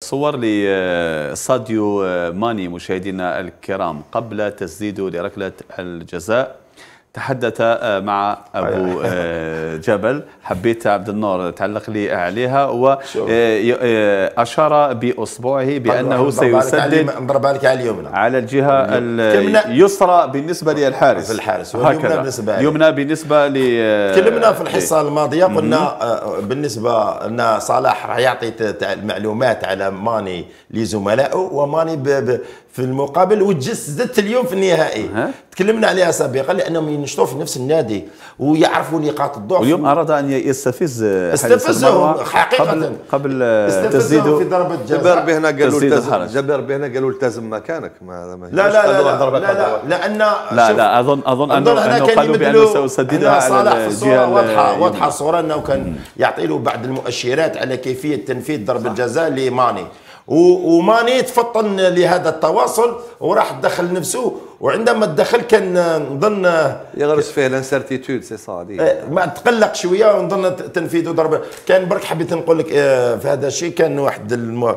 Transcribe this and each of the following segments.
صور لساديو ماني مشاهدينا الكرام قبل تسديده لركلة الجزاء. تحدث مع أبو جبل، حبيت عبد النور تعلق لي عليها، وأشار بأصبعه بأنه سيسدد نضربها لك على اليمنى، على الجهة اليسرى بالنسبة للحارس، الحارس اليمنى بالنسبة تكلمنا في الحصة الماضية، قلنا بالنسبة أن صلاح راح يعطي المعلومات على ماني لزملائه، وماني في المقابل وتجسدت اليوم في النهائي. تكلمنا عليها سابقا لانهم ينشطوا في نفس النادي ويعرفوا نقاط الضعف، واليوم اراد ان استفزهم حقيقه قبل تسديده في ضربه جزاء. جبر به قالوا التزم مكانك. لا لا لا لان لا اظن انه قالوا بانه سيسددها على الجهه واضحه الصوره، انه كان يعطي له بعض المؤشرات على كيفيه تنفيذ ضربه الجزاء لماني، وماني تفطن لهذا التواصل وراح دخل نفسه، وعندما دخل كان نظن يغرس فيه الانسرتيتود سي صا ما تقلق شويه، ونظن تنفيذه ضربه. كان برك حبيت نقول لك في هذا الشيء، كان واحد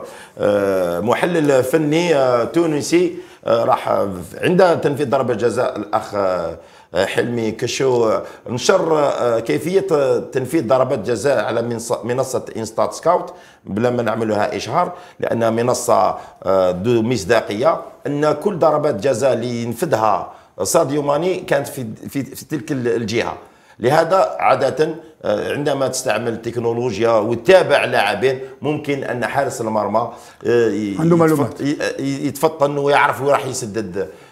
محلل فني تونسي راح عند تنفيذ ضربه جزاء الاخ حلمي كشو نشر كيفيه تنفيذ ضربات جزاء على منصه انستات سكاوت بلا ما نعملها اشهار، لانها منصه ذو مصداقيه، ان كل ضربات جزاء اللي ينفذها ساديو ماني كانت في تلك الجهه. لهذا عاده عندما تستعمل تكنولوجيا وتتابع لاعبين، ممكن ان حارس المرمى عنده معلومات، يتفطن ويعرف وين راح يسدد